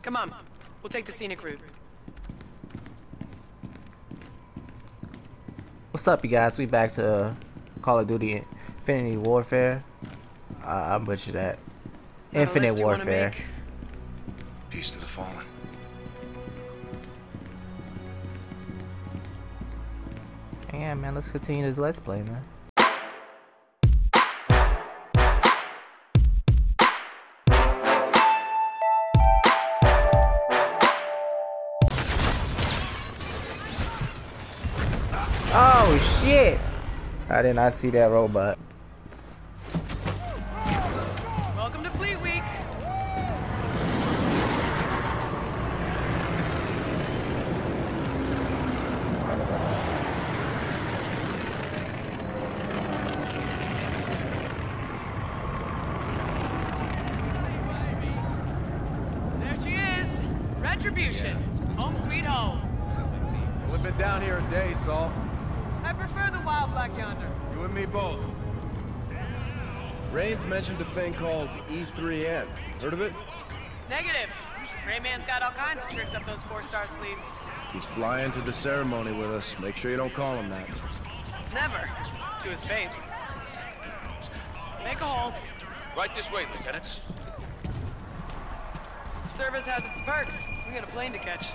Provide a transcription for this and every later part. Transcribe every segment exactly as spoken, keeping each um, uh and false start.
Come on. We'll take the scenic route. What's up, you guys? We back to Call of Duty Infinity Warfare. Uh, I butchered that. Infinite Warfare. Peace to the fallen. Yeah, man, let's continue this Let's Play, man. Oh shit! I did not see that robot. Welcome to Fleet Week. There she is. Retribution. Home sweet home. We've been down here a day, Saul. I prefer the wild black yonder. You and me both. Raines mentioned a thing called E three N. Heard of it? Negative. Rayman's got all kinds of tricks up those four-star sleeves. He's flying to the ceremony with us. Make sure you don't call him that. Never. To his face. Make a hole. Right this way, lieutenants. Service has its perks. We got a plane to catch.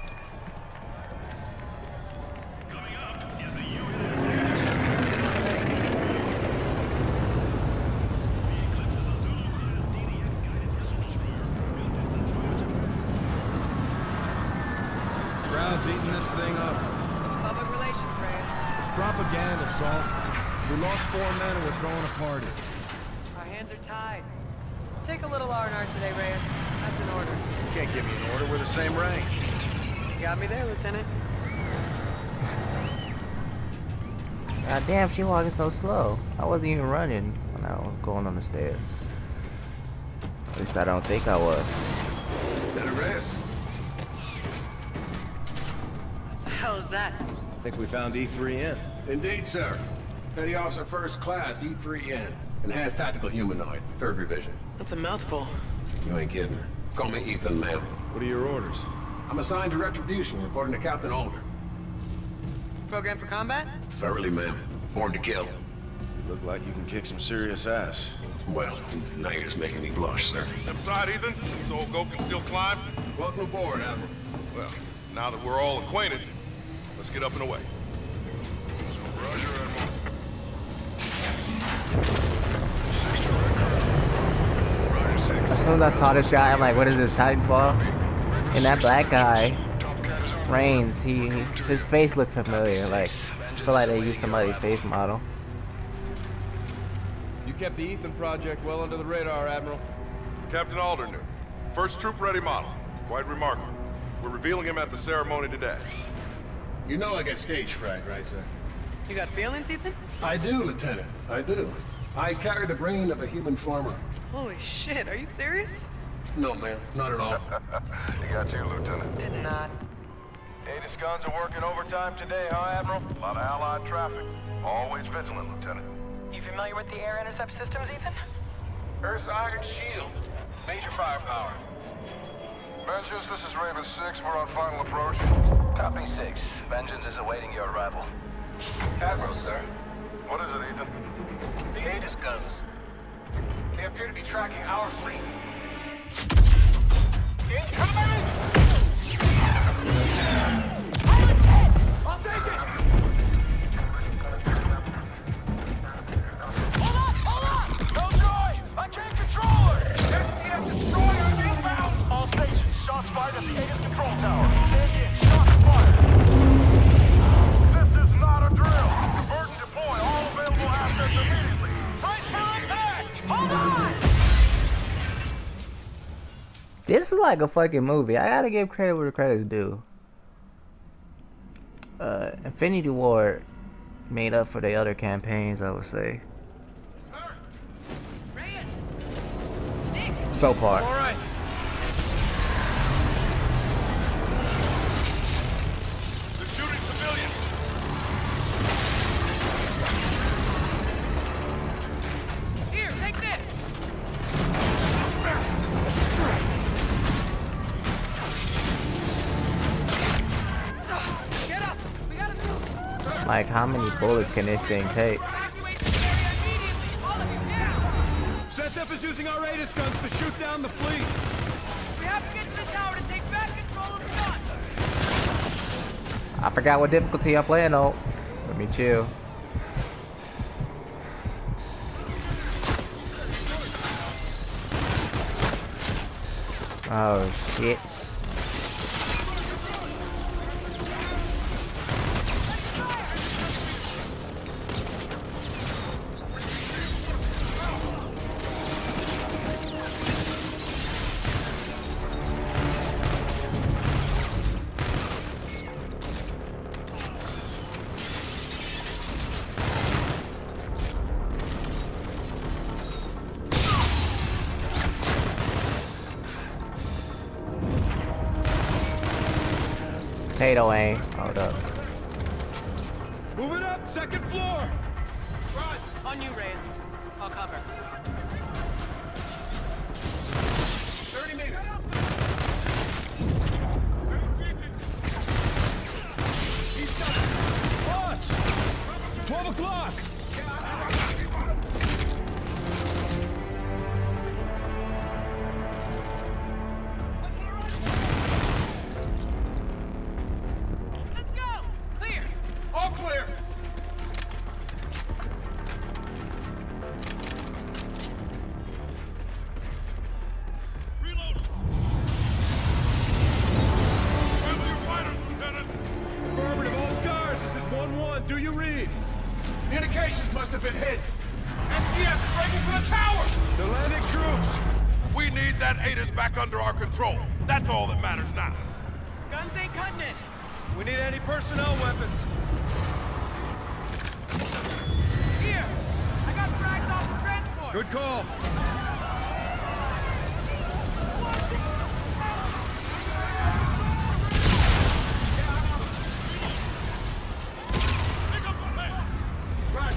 Crowd's eating this thing up. Public relations, Reyes. It's propaganda, Saul. We lost four men and we're throwing a party. Our hands are tied. Take a little R and R today, Reyes. That's an order. You can't give me an order. We're the same rank. You got me there, Lieutenant. God damn, she walking so slow. I wasn't even running when I was going on the stairs. At least I don't think I was. Lieutenant Reyes. The hell is that? I think we found E three N. Indeed, sir. Petty Officer First Class, E three N. Enhanced Tactical Humanoid, third revision. That's a mouthful. You ain't kidding. Call me Ethan, ma'am. What are your orders? I'm assigned to Retribution, reporting to Captain Alder. Program for combat? Thoroughly, ma'am. Born to kill. You look like you can kick some serious ass. Well, now you're just making me blush, sir. Step aside, Ethan, so old Goat can still climb. Welcome aboard, Admiral. Well, now that we're all acquainted, let's get up and away. Roger, Admiral. As soon as I saw this guy, I'm like, what is this, Titanfall? And that black guy, Raines, he, he his face looked familiar. Like, I feel like they used somebody's face model. You kept the Ethan project well under the radar, Admiral. Captain Alder knew. First troop-ready model. Quite remarkable. We're revealing him at the ceremony today. You know I get stage fright, right, sir? You got feelings, Ethan? I do, Lieutenant. I do. I carry the brain of a human farmer. Holy shit, are you serious? No, ma'am. Not at all. He got you, Lieutenant. Did not. Aegis guns are working overtime today, huh, Admiral? A lot of Allied traffic. Always vigilant, Lieutenant. You familiar with the air intercept systems, Ethan? Earth's Iron Shield. Major firepower. Vengeance, this is Raven six. We're on final approach. Copy six. Vengeance is awaiting your arrival. Admiral, sir. What is it, Ethan? The Aegis guns. They appear to be tracking our fleet. Incoming! I'll take it! Hold on! Hold on! No joy! I can't control her! S T F destroyer inbound! All stations, shots fired at the Aegis control tower. Say again, shots fired. This is not a drill. Divert and deploy all available assets immediately. Brace for impact! Hold on! This is like a fucking movie. I gotta give credit where the credit's due. Uh, Infinity War made up for the other campaigns, I would say. Reyes! Nick! So far. All right. They're shooting civilians. Here, take this! Like, how many bullets can this thing take? Evacuate this area immediately! All of you now! Seth is using our Aegis guns to shoot down the fleet. We have to get to the tower to take back control of the gun! I forgot what difficulty I'm playing on. Let me chill. Oh shit. Potato aim. Hold up. Move it up, second floor. Run! On you, Reyes. I'll cover. thirty meters. Watch! twelve o'clock. Let's go! Clear! All clear. Reload. Where's your fighters, Lieutenant? Affirmative, all scars. This is one one. Do you read? Communications must have been hit. S D F's breaking for the towers. The landing troops. We need that Aegis back under our control. That's all that matters now. Guns ain't cutting it! We need anti-personnel weapons. Here! I got frags off the transport! Good call. Pick up the man. Right.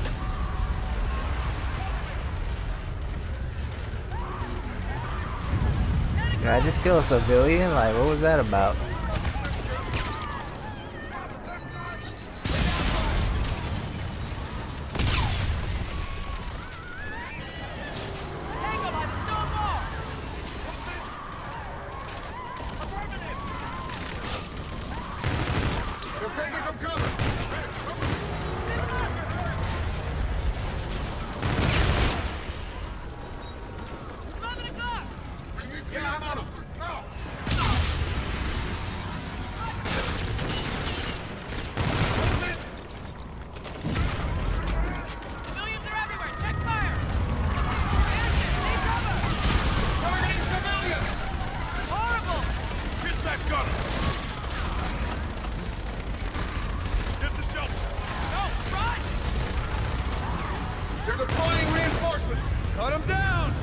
Did I just kill a civilian? Like, what was that about? Tango by the stone wall! They're breaking from cover. eleven o'clock! Yeah, I'm on them. Civilians are everywhere! Check fire! Anderson, take cover! Targeting civilians. Horrible! Get that gunner. Get the shelter. Go! Run! They're deploying reinforcements. Cut them down.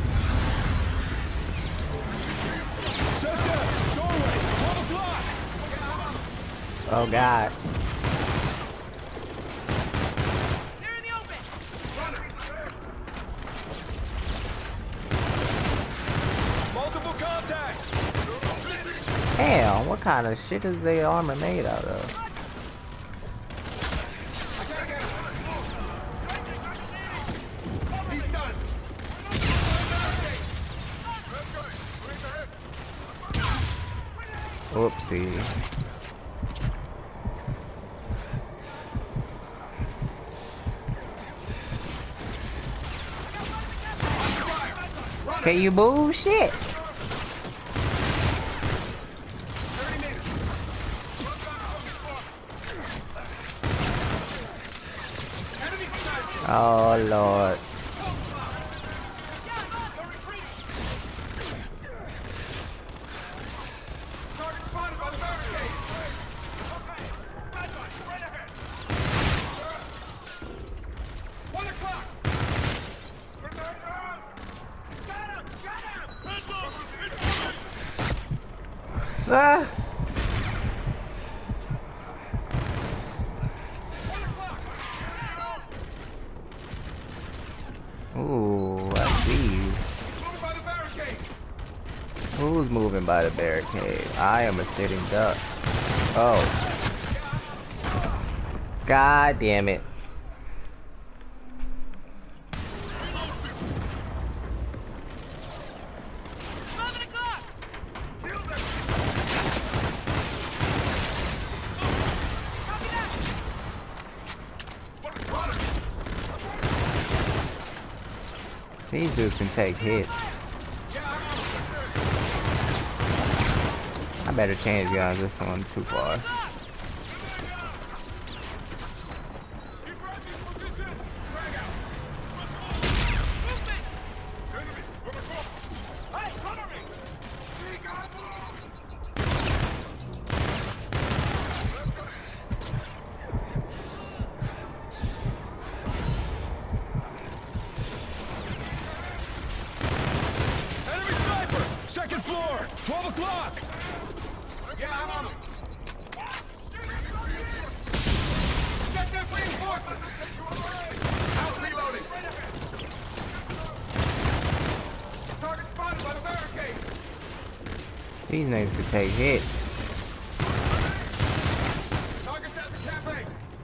Seth, doorway. twelve o'clock. Oh god. They're in the open! Multiple contacts. Damn, what kind of shit is their armor made out of? He's done. Oopsie. Can you move? Shit. Enemy sniper. Oh lord. Target spotted by the barricade. Right ahead. One o'clock. Got him! Got him! Hands up. Ah. One o'clock. Ooh, I see you. Moving by the barricade. Who's moving by the barricade? I am a sitting duck. Oh. God damn it. These dudes can take hits. I better change guys, this one too far. twelve o'clock! Yeah, I'm on them. Get them reinforcements! House reloading! Target spotted by the barricade! These niggas could take hits. Target's at the cafe!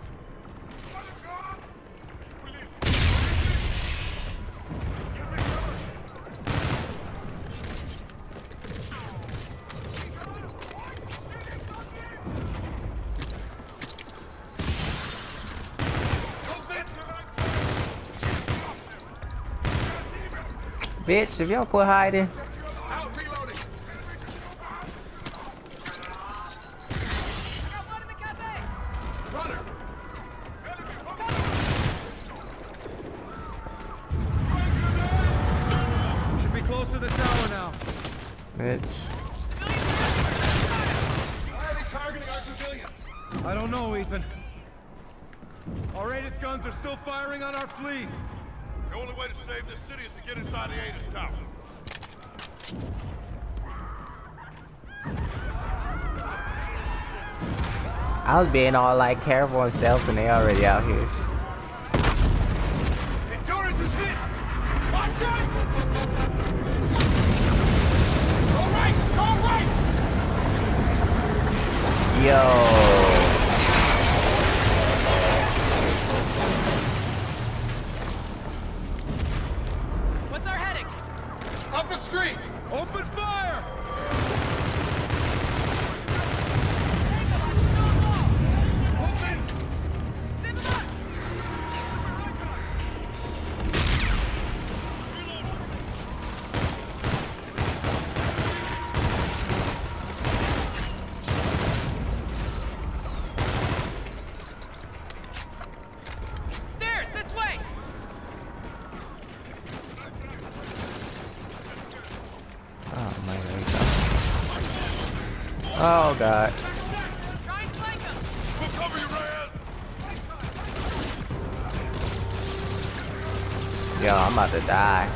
Bitch, if y'all quit hiding. Out reloading! Runner! Should be close to the tower now. Bitch. Why are they targeting our civilians? I don't know, Ethan. Our Aegis guns are still firing on our fleet. The only way to save this city is to get inside the Aegis Tower. I was being all like careful and stealth and they already out here. Endurance is hit! Watch out! Go right! Go right! Yo. What's our heading? Up the street! Open fire! Stairs, this way! Oh my god. Oh god. Try and flank them! We'll cover you, Reyes! Yo, I'm about to die.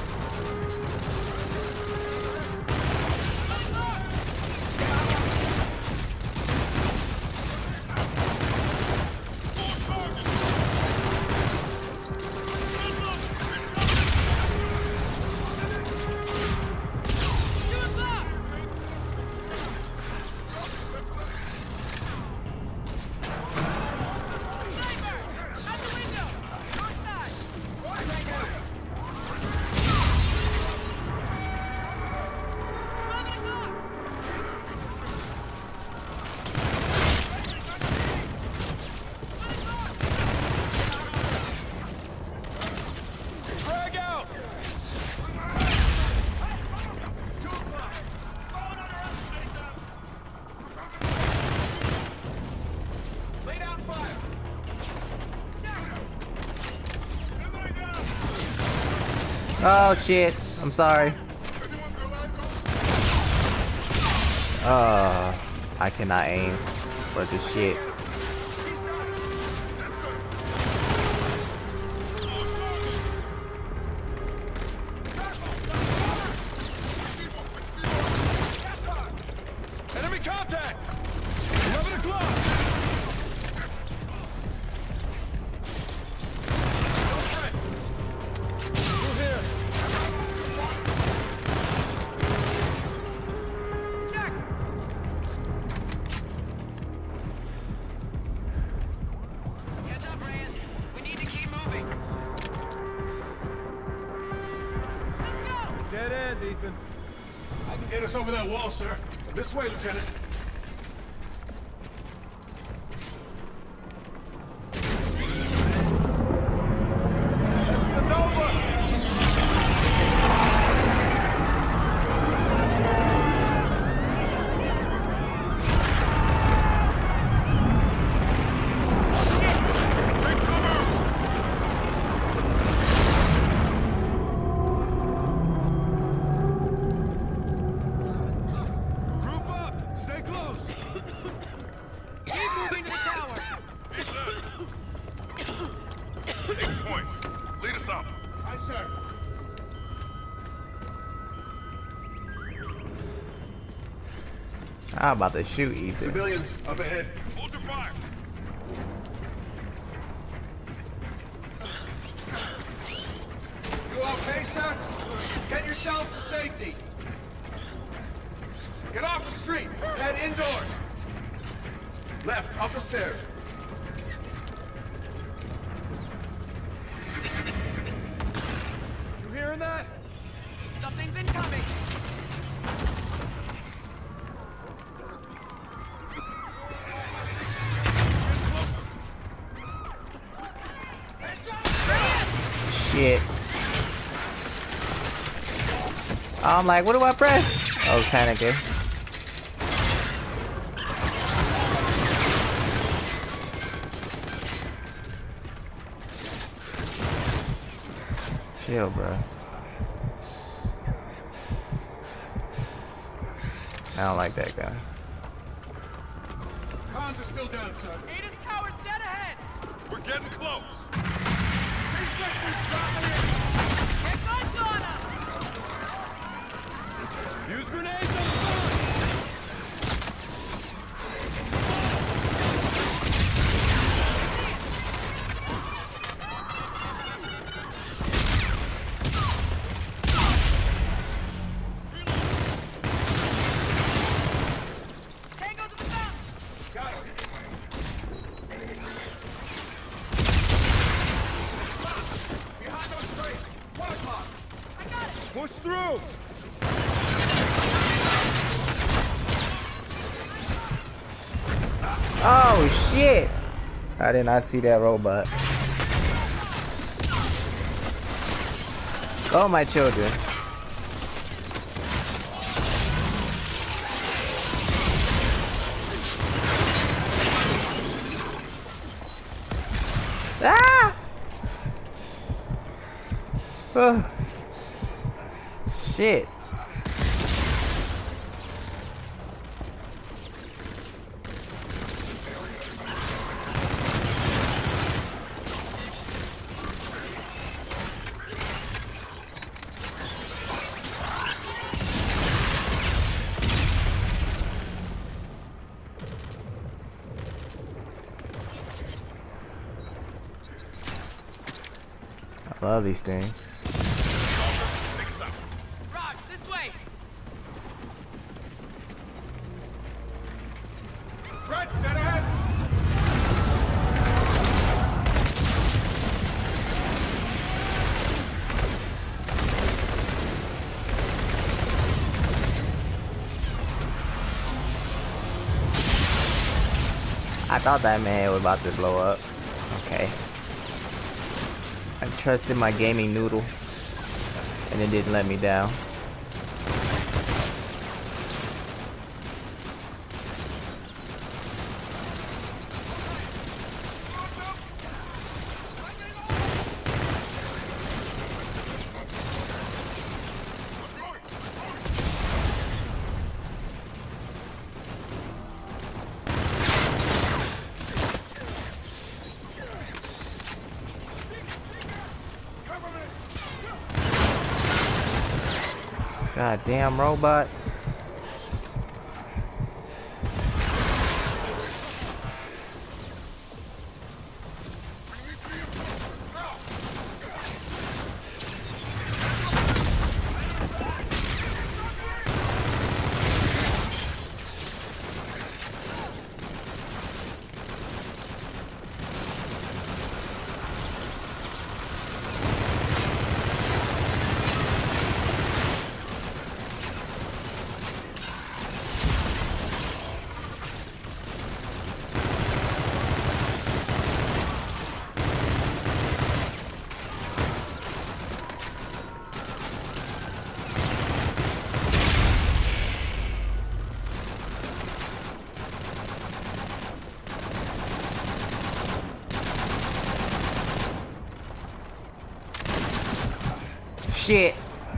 Frag out! Lay down fire! Oh shit. I'm sorry. Uh, I cannot aim for this shit. Enemy contact! eleven o'clock! Through here! Jack! Ethan. I can get us over that wall, sir. This way, Lieutenant. I'm about to shoot Ethan. Civilians up ahead. Hold your fire. You okay, sir? Get yourself to safety. Get off the street. Head indoors. Left, up the stairs. You hearing that? Something's incoming. Shit. I'm like, what do I press? I was panicking. Chill, bro. I don't like that guy. Cons are still down, sir. Ada's tower's dead ahead. We're getting close. C six is dropping in. Get guns on him. Use grenades on the bullets! Tango's in the back. Got it. Behind those crates. One o'clock. I got it. Push through! Oh shit! I did not see that robot. Oh my children. Ah! Oh. Shit. I love these things. Raj, this way. Threats, dead ahead. I thought that man was about to blow up. Okay. I trusted my gaming noodle, and it didn't let me down. God damn robot. shit.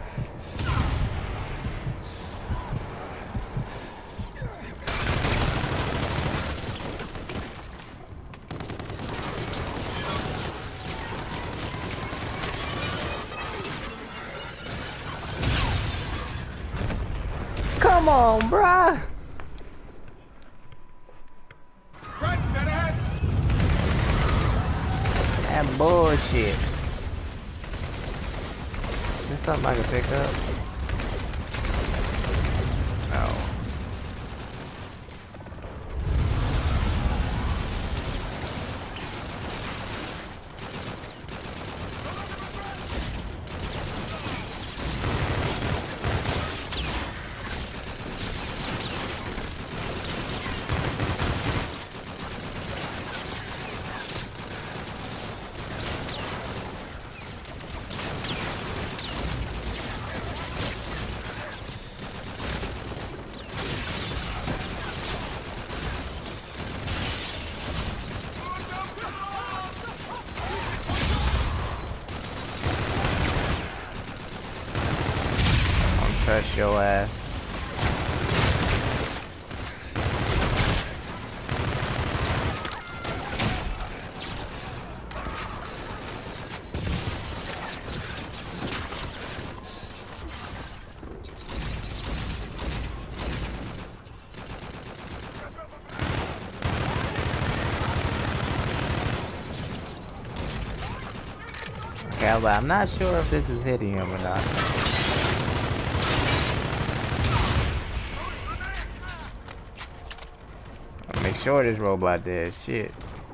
Come on, bruh. That bullshit. There's something I can pick up. No. Touch your ass. Okay, but I'm not sure if this is hitting him or not. Make sure this robot dead. Shit.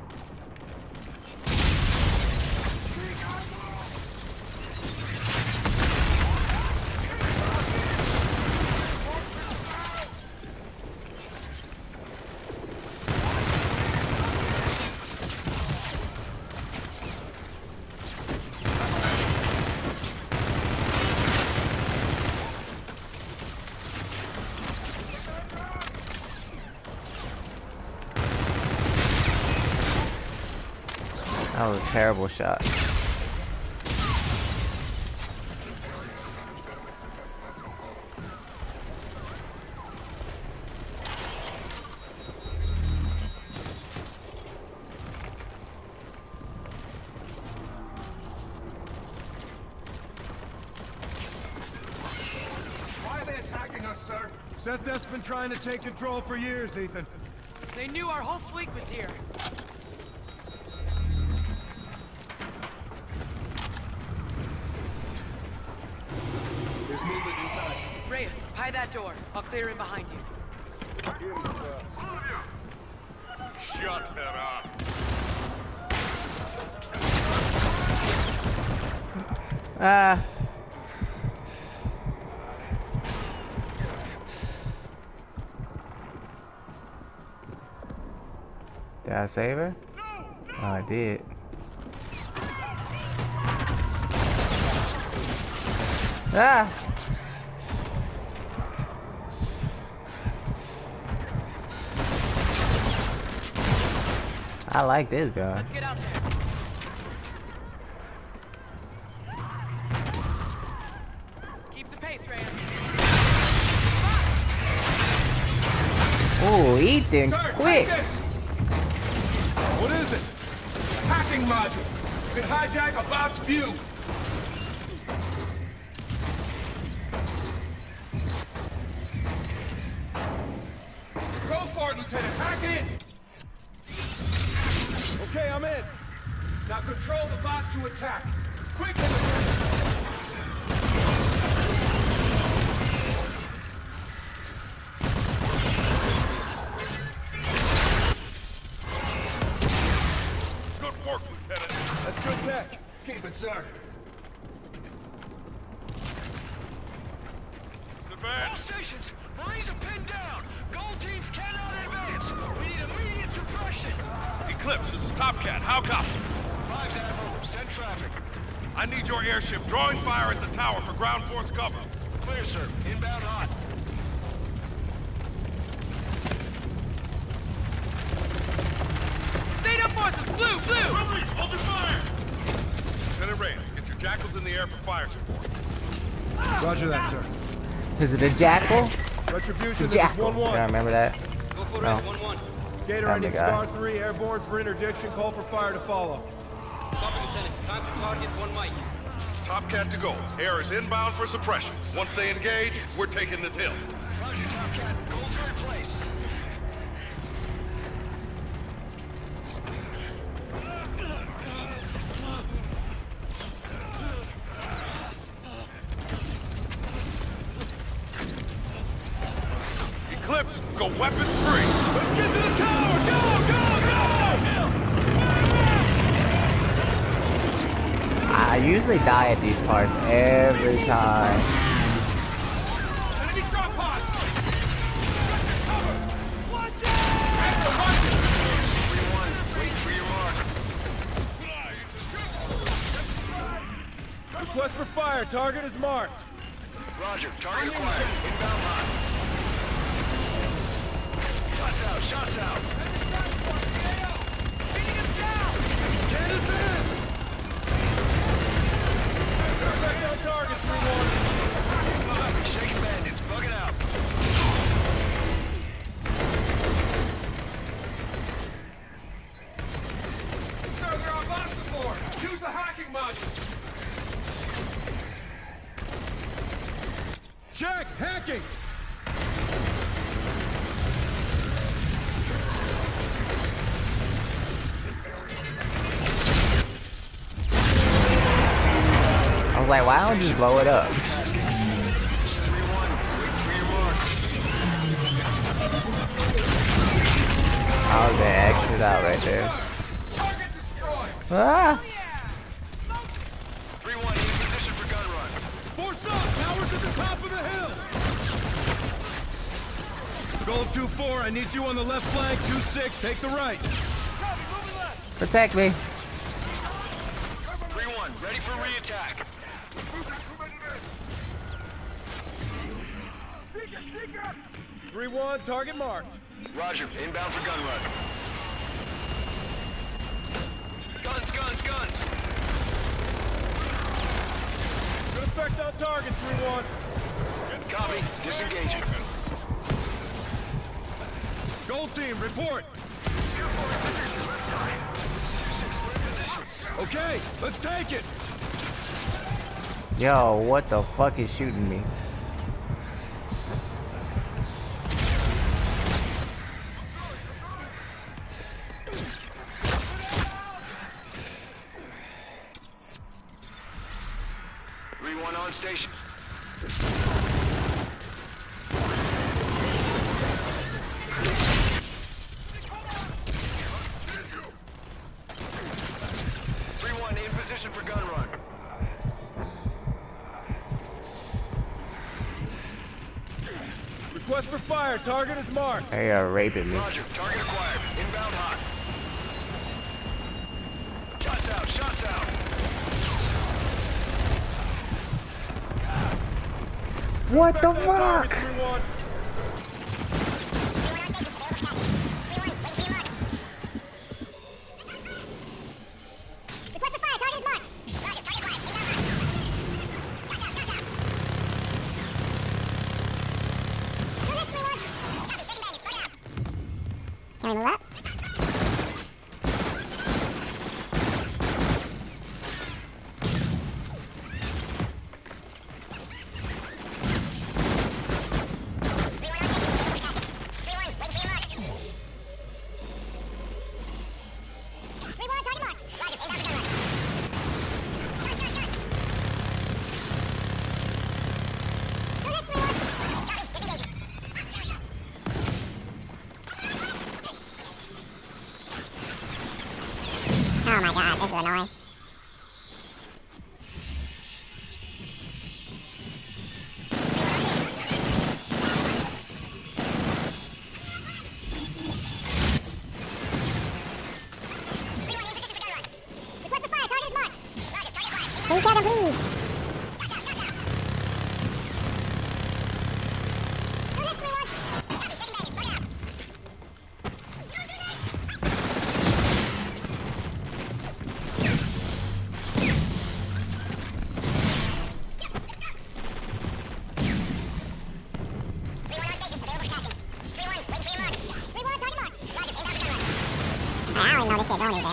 That was a terrible shot. Why are they attacking us, sir? Seth been trying to take control for years, Ethan. They knew our whole fleet was here. There's movement inside. Reyes, pie that door. I'll clear it behind you. Shut her up. Ah. Did I save her? Oh, I did. Ah! I like this guy. Let's get out there. Keep the pace, Reyes. Ooh, Ethan, Sir, quick! take this! What is it? Hacking module. Can hijack a bot's view. Go for it, Lieutenant. Hack it! Okay, I'm in. Now control the bot to attack. Quickly, Lieutenant! Good work, Lieutenant. That's good tech. Keep it, sir. Advance. All stations, Marines are pinned down. Gold teams cannot advance. We need immediate suppression. Eclipse, this is Top Cat. How copy? Fives Admiral, send traffic. I need your airship drawing fire at the tower for ground force cover. Clear, sir. Inbound hot. Zeta forces, blue, blue! Hold your fire! Lieutenant Reyes, get your jackals in the air for fire support. Roger that, sir. Is it a jackal? Retribution, It's a this is jackal. one one. Yeah, I remember that. Go for No. it, one one. Gator, Found I the need guy. Star three airborne for interdiction. Call for fire to follow. Copy, Lieutenant. Time to target one mic. Top Cat to go. Air is inbound for suppression. Once they engage, we're taking this hill. Roger, Top Cat. Goals are in place. Eclipse, go weapons free. Let's get to the tower! Go, go, go! I usually die at these parts every time. Enemy drop pods! Cover! Watch out! three one. Wait for your mark. Request for fire. Target is marked. Roger. Target acquired. Inbound hot. Shots out. Shots out. Can't advance! Back on target, three one. Copy. Shaking bandits. Bug it out. Sir, they're on box support. Use the hacking module. Check! Hacking! I was like, why don't you just blow it up? Tasking. three one. Wait for your mark. I was gonna exit out right there. Target destroyed! Ah! three one. In position for gun run. Force up! Towers at the top of the hill! Gold two four, I need you on the left flank. two six, take the right. Protect me. three one. Ready for re-attack. three one, target marked. Roger. Inbound for gun run. Guns, guns, guns. Good effect on target, three one. Copy. Disengaging. Gold team, report. Okay, let's take it. Yo, what the fuck is shooting me? three one on station. three one in position for gun run. Request for fire, target is marked. They are raping me. Roger. Target acquired. Inbound hot. Shots out. Shots out. What the Target, fuck? three one. Can we move up? Oh my god, this is annoying. Take care of them, please. shit, don't he, man?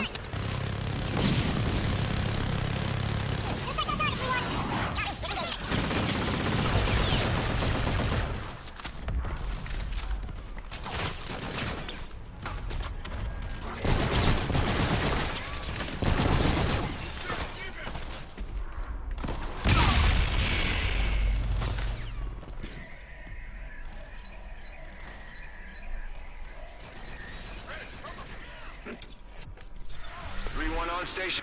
three one on station.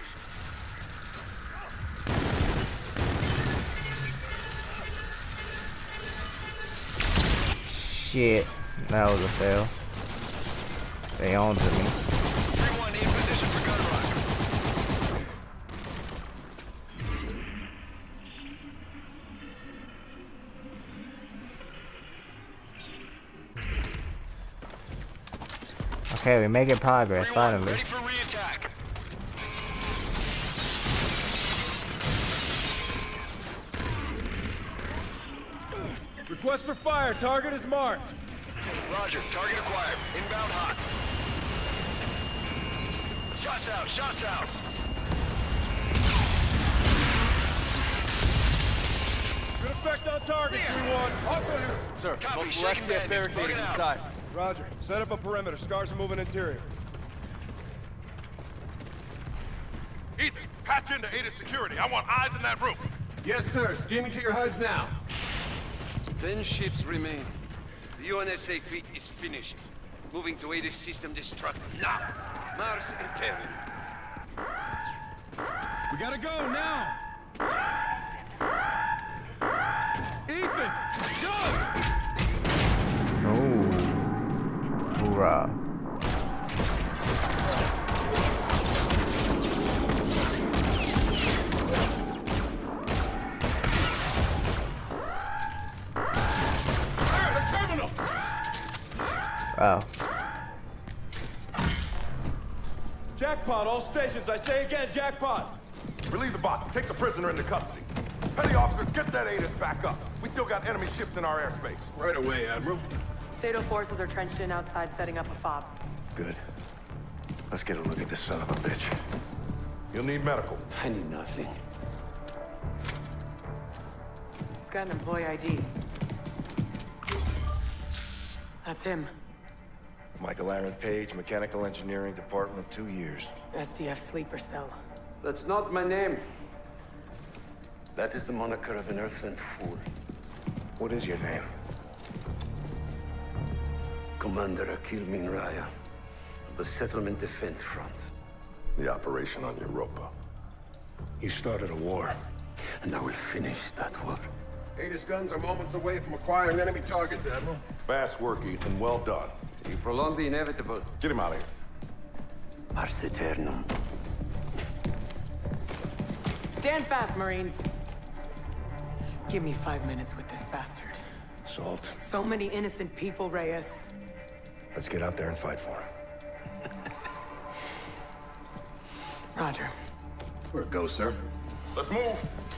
Shit, that was a fail. They owned me. three one in position for gun run. Okay, we're making progress, three one, finally. ready for re-attack. Request for fire. Target is marked. Roger, target acquired. Inbound hot. Shots out, shots out. Good effect on target, three one. Sir, Copy, multiple shaking S T F bandits, barricaded bug it out. inside. Roger. Set up a perimeter. Scars are moving interior. Ethan, patch into Ada security. I want eyes in that room. Yes, sir. Streaming to your H U Ds now. Ten ships remain. The U N S A fleet is finished. Moving to Ada system destruct now. Mars Eternum. We gotta go now. Ethan, go! Oh, hoorah. Wow. Jackpot, all stations. I say again, jackpot. Relieve the bot. Take the prisoner into custody. Petty officers, get that Atis back up. We still got enemy ships in our airspace. Right away, Admiral. Sato forces are trenched in outside, setting up a fob. Good. Let's get a look at this son of a bitch. You'll need medical. I need nothing. He's got an employee I D. That's him. Michael Aaron Page, Mechanical Engineering Department, two years. S D F sleeper cell. That's not my name. That is the moniker of an earthling fool. What is your name? Commander Akil Minraya of the Settlement Defense Front. The operation on Europa. You started a war. And I will finish that war. Aegis guns are moments away from acquiring enemy targets, Admiral. Fast work, Ethan. Well done. You prolong the inevitable. Get him out of here. Ars Eternum. Stand fast, Marines. Give me five minutes with this bastard. Salt. So many innocent people, Reyes. Let's get out there and fight for him. Roger. Where it goes, sir? Let's move.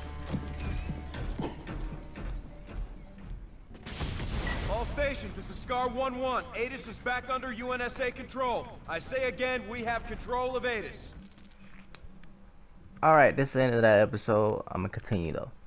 All stations, this is Scar one one. Atis is back under U N S A control. I say again, we have control of Atis. Alright, this is the end of that episode. I'm gonna continue though.